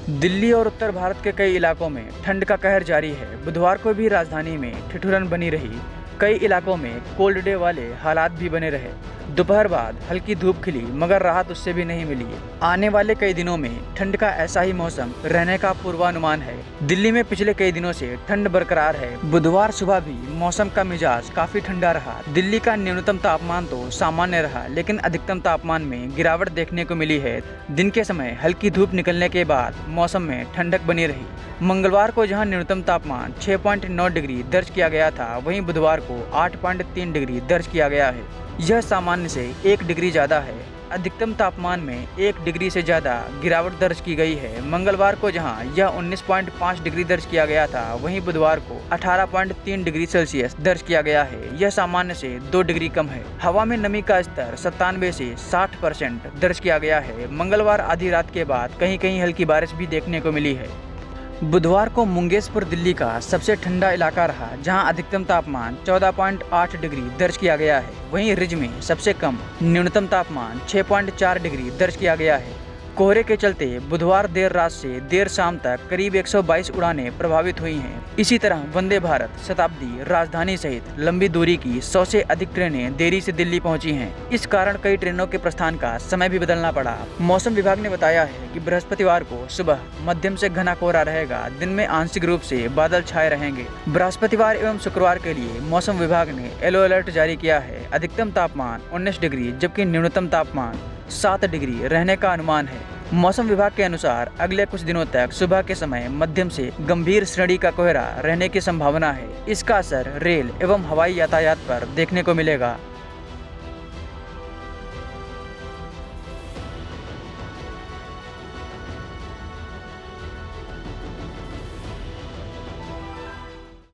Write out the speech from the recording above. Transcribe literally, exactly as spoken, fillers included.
दिल्ली और उत्तर भारत के कई इलाकों में ठंड का कहर जारी है। बुधवार को भी राजधानी में ठिठुरन बनी रही। कई इलाकों में कोल्ड डे वाले हालात भी बने रहे। दोपहर बाद हल्की धूप खिली, मगर राहत उससे भी नहीं मिली। आने वाले कई दिनों में ठंड का ऐसा ही मौसम रहने का पूर्वानुमान है। दिल्ली में पिछले कई दिनों से ठंड बरकरार है। बुधवार सुबह भी मौसम का मिजाज काफी ठंडा रहा। दिल्ली का न्यूनतम तापमान तो सामान्य रहा, लेकिन अधिकतम तापमान में गिरावट देखने को मिली है। दिन के समय हल्की धूप निकलने के बाद मौसम में ठंडक बनी रही। मंगलवार को जहां न्यूनतम तापमान छह पॉइंट नौ डिग्री दर्ज किया गया था, वहीं बुधवार को आठ पॉइंट तीन डिग्री दर्ज किया गया है। यह सामान्य से एक डिग्री ज़्यादा है। अधिकतम तापमान में एक डिग्री से ज़्यादा गिरावट दर्ज की गई है। मंगलवार को जहां यह उन्नीस पॉइंट पाँच डिग्री दर्ज किया गया था, वहीं बुधवार को अठारह पॉइंट तीन डिग्री सेल्सियस दर्ज किया गया है। यह सामान्य से दो डिग्री कम है। हवा में नमी का स्तर सत्तानवे से साठ परसेंट दर्ज किया गया है। मंगलवार आधी रात के बाद कहीं कहीं हल्की बारिश भी देखने को मिली है। बुधवार को मुंगेशपुर दिल्ली का सबसे ठंडा इलाका रहा, जहां अधिकतम तापमान चौदह पॉइंट आठ डिग्री दर्ज किया गया है। वहीं रिज में सबसे कम न्यूनतम तापमान छह पॉइंट चार डिग्री दर्ज किया गया है। कोहरे के चलते बुधवार देर रात से देर शाम तक करीब एक सौ बाईस उड़ानें प्रभावित हुई हैं। इसी तरह वंदे भारत, शताब्दी, राजधानी सहित लंबी दूरी की सौ से अधिक ट्रेनें देरी से दिल्ली पहुंची हैं। इस कारण कई ट्रेनों के प्रस्थान का समय भी बदलना पड़ा। मौसम विभाग ने बताया है कि बृहस्पतिवार को सुबह मध्यम से घना कोहरा रहेगा। दिन में आंशिक रूप से बादल छाए रहेंगे। बृहस्पतिवार एवं शुक्रवार के लिए मौसम विभाग ने येलो अलर्ट जारी किया है। अधिकतम तापमान उन्नीस डिग्री जबकि न्यूनतम तापमान सात डिग्री रहने का अनुमान है। मौसम विभाग के अनुसार अगले कुछ दिनों तक सुबह के समय मध्यम से गंभीर श्रेणी का कोहरा रहने की संभावना है। इसका असर रेल एवं हवाई यातायात पर देखने को मिलेगा।